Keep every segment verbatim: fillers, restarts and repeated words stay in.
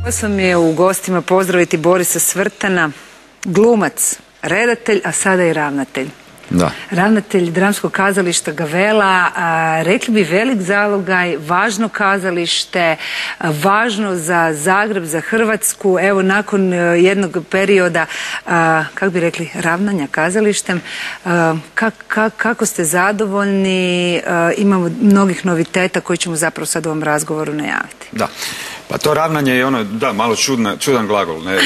Sam je u gostima pozdraviti Borisa Svrtana, glumac, redatelj, a sada i ravnatelj. Da. Ravnatelj Dramskog kazališta Gavela, a, rekli bi velik zalogaj, važno kazalište, a, važno za Zagreb, za Hrvatsku. Evo, nakon a, jednog perioda, a, kako bi rekli, ravnanja kazalištem, a, kak, kak, kako ste zadovoljni? A, imamo mnogih noviteta koji ćemo zapravo sad u ovom razgovoru najaviti. Da. Pa to ravnanje je ono, da, malo čudna, čudan glagol, ne,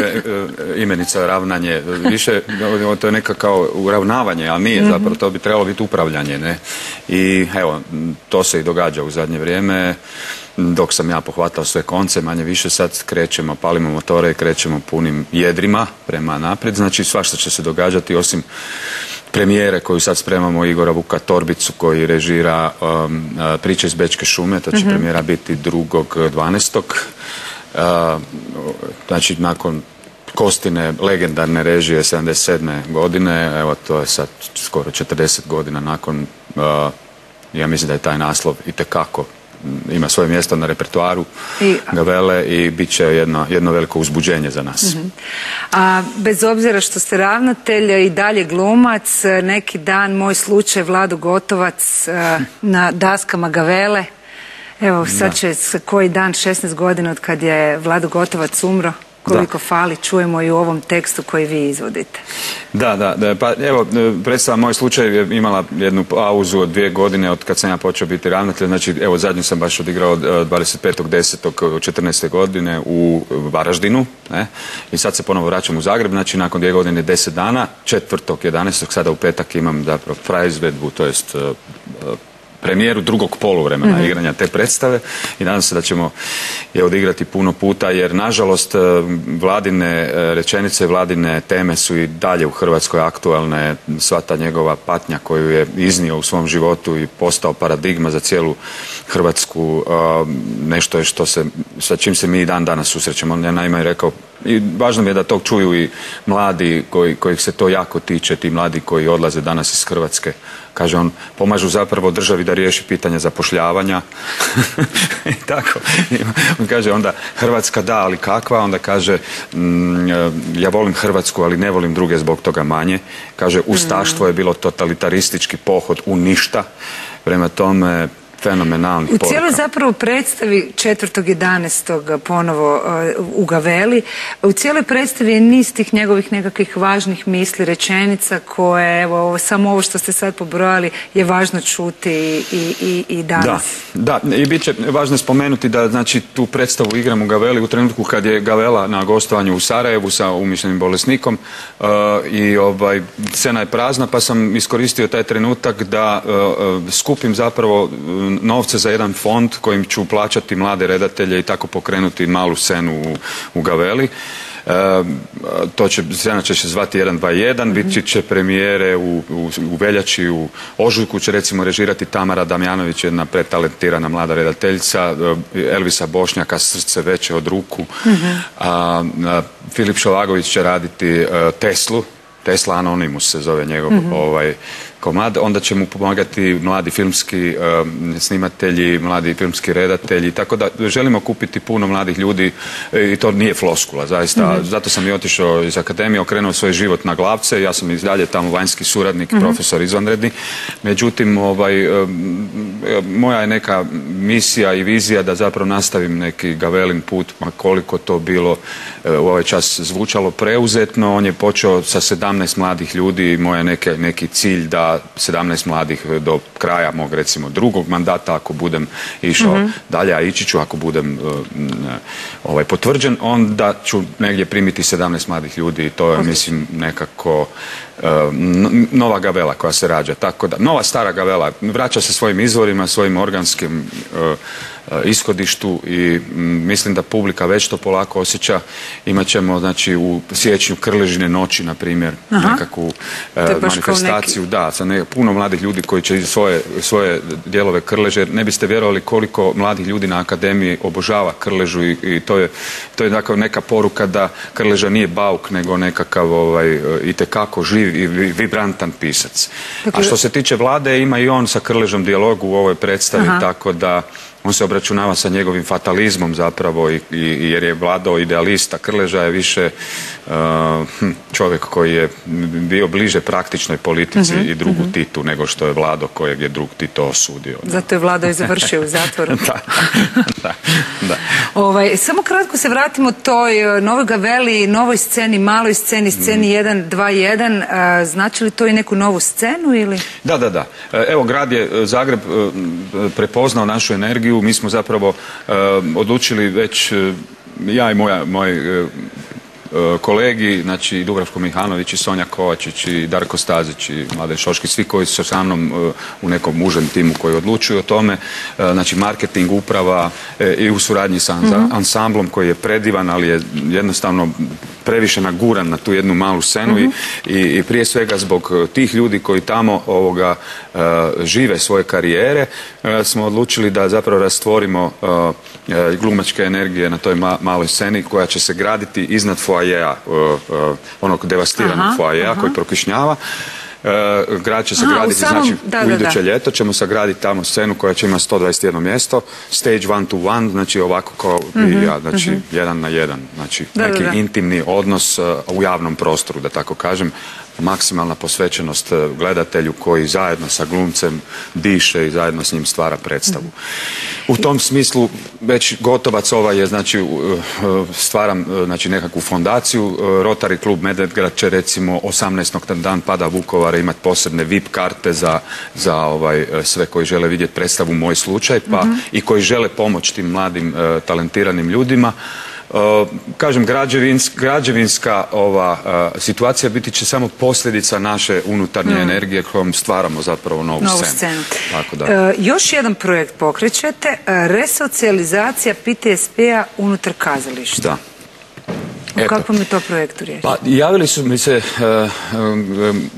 imenica ravnanje, više to je neka kao uravnavanje, ali nije zapravo, to bi trebalo biti upravljanje, ne. I evo, to se i događa u zadnje vrijeme, dok sam ja pohvatao sve konce, manje više sad krećemo, palimo motore i krećemo punim jedrima prema naprijed, znači svašta će se događati osim premijere koju sad spremamo Igora Vuka Torbicu koji režira um, Priče iz Bečke šume, to će mm-hmm. premijera biti drugog dvanaestog Uh, znači nakon Kostine legendarne režije sedamdeset sedme godine, evo to je sad skoro četrdeset godina nakon, uh, ja mislim da je taj naslov itekako ima svoje mjesto na repertoaru I, Gavele i bit će jedno, jedno veliko uzbuđenje za nas. Uh-huh. A bez obzira što ste ravnatelj i dalje glumac, neki dan moj slučaj Vlado Gotovac uh, na daskama Gavele. Evo sad će koji dan, šesnaest godina od kad je Vlado Gotovac umro. Koliko da. Fali, čujemo i u ovom tekstu koji vi izvodite. Da, da, da, pa evo, predstava Moj slučaj je imala jednu pauzu od dvije godine od kad sam ja počeo biti ravnatelj, znači evo zadnju sam baš odigrao dvadeset petog desetog četrnaeste godine u Varaždinu, ne? I sad se ponovo vraćam u Zagreb, znači nakon dvije godine deset dana, četvrtog jedanaestog sada u petak imam zapravo praizvedbu, to jest premijeru drugog poluvremena mm-hmm. igranja te predstave i nadam se da ćemo je odigrati puno puta jer nažalost vladine rečenice, vladine teme su i dalje u Hrvatskoj aktualne, sva ta njegova patnja koju je iznio u svom životu i postao paradigma za cijelu Hrvatsku, nešto je što se, sa čim se mi i dan danas susrećemo. On je naime rekao i važno mi je da to čuju i mladi koji, kojih se to jako tiče, ti mladi koji odlaze danas iz Hrvatske. Kaže on, pomažu zapravo državi da riješi pitanje zapošljavanja. I tako. On kaže onda, Hrvatska da, ali kakva? Onda kaže, mm, ja volim Hrvatsku, ali ne volim druge zbog toga manje. Kaže, ustaštvo je bilo totalitaristički pohod u ništa. Prema tome, fenomenalnih poruka. U cijeloj zapravo predstavi četvrtog jedanaestog ponovo uh, u Gaveli, u cijeloj predstavi je niz tih njegovih nekakvih važnih misli, rečenica koje, evo, ovo, samo ovo što ste sad pobrojali je važno čuti i, i, i danas. Da, da, i bit će važno spomenuti da znači tu predstavu igram u Gaveli u trenutku kad je Gavela na gostovanju u Sarajevu sa umišljenim bolesnikom uh, i ovaj, scena je prazna pa sam iskoristio taj trenutak da uh, skupim zapravo novce za jedan fond kojim ću plaćati mlade redatelje i tako pokrenuti malu scenu u, u Gaveli. E, to će, scena će se zvati jedan dva jedan, mm-hmm. biti će premijere u, u, u veljači, u ožujku će recimo režirati Tamara Damjanović, jedna pretalentirana mlada redateljica, Elvisa Bošnjaka Srce veće od ruku, mm-hmm. a, a, Filip Šovagović će raditi a, Teslu, Tesla Anonymous se zove njegov mm-hmm. ovaj komad, onda će mu pomagati mladi filmski um, snimatelji, mladi filmski redatelji, tako da želimo kupiti puno mladih ljudi i to nije floskula, zaista. Mm-hmm. Zato sam i otišao iz akademije, okrenuo svoj život na glavce, ja sam i dalje tamo vanjski suradnik, mm-hmm. profesor izvanredni, međutim ovaj, um, moja je neka misija i vizija da zapravo nastavim neki Gavelin put, ma koliko to bilo uh, u ovaj čas zvučalo preuzetno, on je počeo sa sedamnaest mladih ljudi, moj je neke, neki cilj da sedamnaest mladih do kraja mog recimo drugog mandata ako budem išao mm-hmm. dalje, a ići ću ako budem uh, ovaj, potvrđen, onda ću negdje primiti sedamnaest mladih ljudi i to je okay. mislim nekako uh, nova Gavela koja se rađa, tako da nova stara Gavela vraća se svojim izvorima, svojim organskim uh, ishodištu i mislim da publika već to polako osjeća. Imaćemo znači u siječnju Krležine noći na primjer nekakvu uh, manifestaciju, neki... da, sa ne, puno mladih ljudi koji će svoje, svoje dijelove Krleže, ne biste vjerovali koliko mladih ljudi na akademiji obožava Krležu i, i to je, to je dakle neka poruka da Krleža nije bauk nego nekakav ovaj, itekako živ i vibrantan pisac. Dakle... A što se tiče Vlade, ima i on sa Krležom dijalog u ovoj predstavi, aha. tako da on se obračunava sa njegovim fatalizmom zapravo i, i, jer je vladao idealista. Krleža je više uh, čovjek koji je bio bliže praktičnoj politici mm-hmm. i drugu mm-hmm. Titu nego što je Vlado kojeg je drug Tito osudio. Zato je Vlado i završio u zatvoru. da, da, da. Ovaj, samo kratko se vratimo toj Novoj Gaveli, novoj sceni, maloj sceni, sceni jedan dva jedan. Znači li to i neku novu scenu ili? Da, da, da. Evo, grad je, Zagreb, prepoznao našu energiju. Mi smo zapravo uh, odlučili već, uh, ja i moja, moj uh, kolegi, znači Dubravko Mihanović i Sonja Kovačić i Darko Stazić i Mladen Šoškić, svi koji su sa mnom uh, u nekom užem timu koji odlučuju o tome, uh, znači marketing, uprava uh, i u suradnji sa mm-hmm. ansamblom koji je predivan, ali je jednostavno previše naguran na tu jednu malu scenu mm-hmm. i, i prije svega zbog tih ljudi koji tamo ovoga uh, žive svoje karijere uh, smo odlučili da zapravo rastvorimo uh, glumačke energije na toj ma maloj sceni koja će se graditi iznad foajeja, uh, uh, onog devastiranog foajeja koji prokišnjava. Uh, grad će se aha, graditi, samom, znači da, u iduće da, da. ljeto ćemo sagraditi tamo scenu koja će imati sto dvadeset jedno mjesto, stage one to one, znači ovako kao mm-hmm, ja, znači mm-hmm. jedan na jedan, znači da, neki da, da. intimni odnos uh, u javnom prostoru, da tako kažem, maksimalna posvećenost gledatelju koji zajedno sa glumcem diše i zajedno s njim stvara predstavu. U tom smislu već Gotovac ovaj je, znači stvaram znači, nekakvu fondaciju. Rotary klub Medvedgrad će recimo osamnaestog dan pada Vukovara imati posebne V I P karte za, za ovaj, sve koji žele vidjeti predstavu Moj slučaj, pa mm-hmm. i koji žele pomoći tim mladim talentiranim ljudima. Uh, kažem, građevinska, građevinska ova uh, situacija biti će samo posljedica naše unutarnje mm. energije kojom stvaramo zapravo novu, novu scenu. scenu. Tako da. Uh, još jedan projekt pokrećete, uh, resocijalizacija P T S P-a unutar kazališta. Da. O Eto. kakvom je to projektu riječ? Pa, javili su mi se uh, um,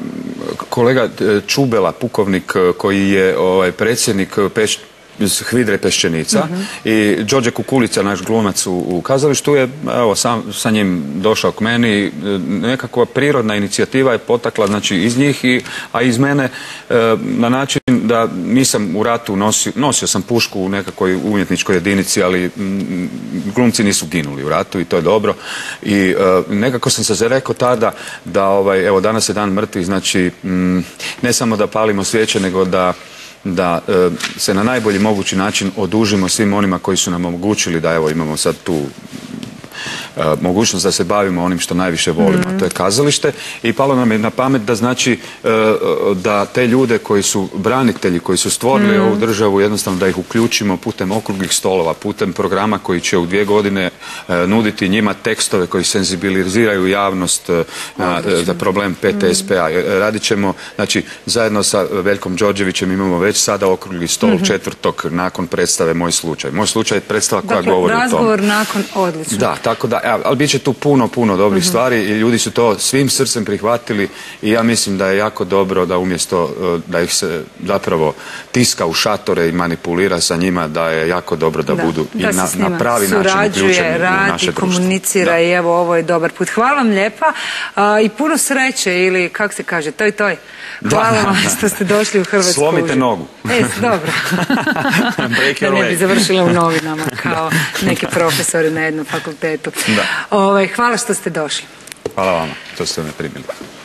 kolega Čubela, pukovnik koji je ovaj, predsjednik Peš iz Hvidre Peščenica mm-hmm. i Đorđe Kukulica, naš glumac u, u kazalištu je, evo, sam sa njim došao k meni, nekakva prirodna inicijativa je potakla, znači, iz njih, i, a iz mene e, na način da nisam u ratu nosio, nosio sam pušku u nekakvoj umjetničkoj jedinici, ali m, glumci nisu ginuli u ratu i to je dobro i e, nekako sam se zarekao tada da, ovaj, evo, danas je dan mrtvih, znači, m, ne samo da palimo svijeće, nego da da e, se na najbolji mogući način odužimo svim onima koji su nam omogućili da evo imamo sad tu e, mogućnost da se bavimo onim što najviše volimo, mm-hmm. to je kazalište, i palo nam je na pamet da znači e, da te ljude koji su branitelji, koji su stvorili mm-hmm. ovu državu, jednostavno da ih uključimo putem okruglih stolova, putem programa koji će u dvije godine e, nuditi njima tekstove koji senzibiliziraju javnost e, na, e, za problem P T S P-a. Mm-hmm. Radit ćemo, znači, zajedno sa Veljkom Đorđevićem imamo već sada okrugli stol mm-hmm. četvrtog nakon predstave Moj slučaj. Moj slučaj je predstava koja dakle, govori o tome. Razgovor nakon, odlično. Da, tako da, ali bit će tu puno, puno dobrih mm-hmm. stvari i ljudi su to svim srcem prihvatili i ja mislim da je jako dobro da umjesto da ih se zapravo tiska u šatore i manipulira sa njima, da je jako dobro da, da budu da i na, na pravi način uključeni u naše društvo. Komunicira i evo, ovo je dobar put. Hvala vam lijepa a, i puno sreće, ili kako se kaže, toj toj. Hvala da. vam što ste došli u Hrvatsku. Slomite nogu. E, dobro. Da ne bi završila u novinama kao neki profesori na jednom fakultetu. Da. Ovaj, hvala što ste došli. Hvala vama što ste me primili.